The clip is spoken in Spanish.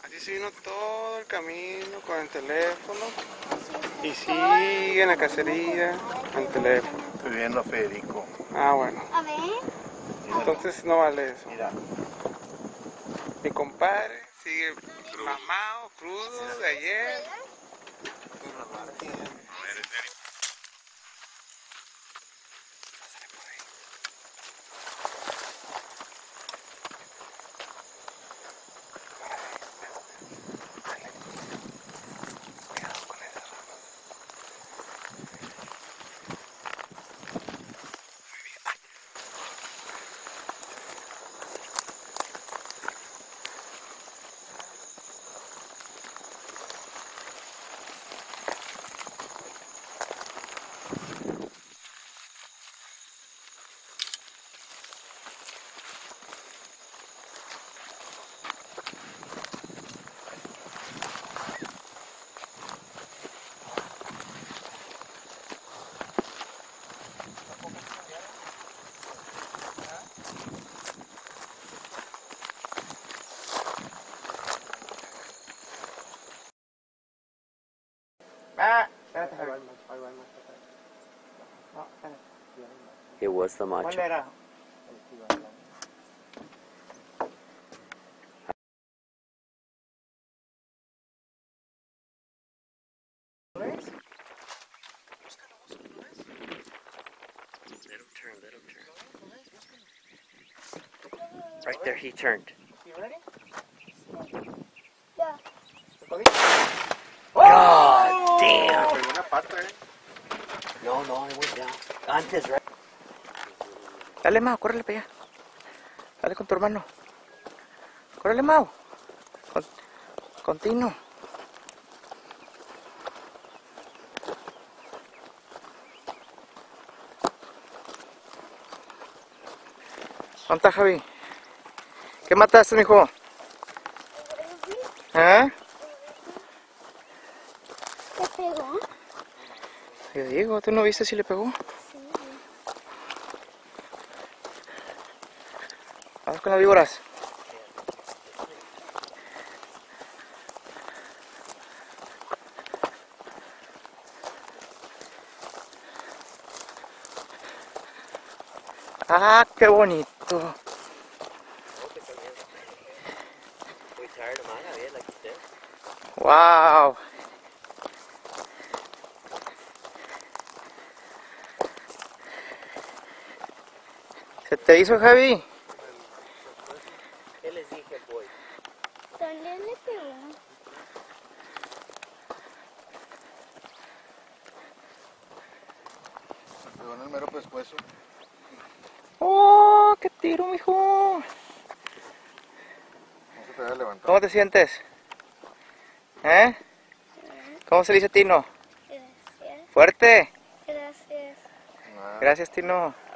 Así se vino todo el camino con el teléfono y sigue en la cacería con el teléfono. Estoy viendo a Federico. Ah, bueno. A ver. Entonces no vale eso. Mira. Mi compadre sigue mamado, crudo de ayer. It was the macho. ¿Cuál era? Let him turn. Right there, he turned. Ya. God damn! Pegó una pata, No, it went down. Antes, right? Dale, Mau, córrele para allá. Dale con tu hermano. Córrele, Mau. Continuo. ¿Dónde está Javi? ¿Qué mataste, mijo? ¿Eh? ¿Te pegó? Yo digo, ¿tú no viste si le pegó? Sí. Vamos con las víboras. Ah, qué bonito. Wow. ¿Se te hizo, Javi? ¿Qué les dije, boy? ¿Dónde le pegó? pegó en el mero pescuezo. ¡Oh, qué tiro, mijo! No se te había levantado. ¿Cómo te sientes? ¿Eh? ¿Cómo se dice Tino? Gracias. ¡Fuerte! Gracias. Nada. Gracias, Tino.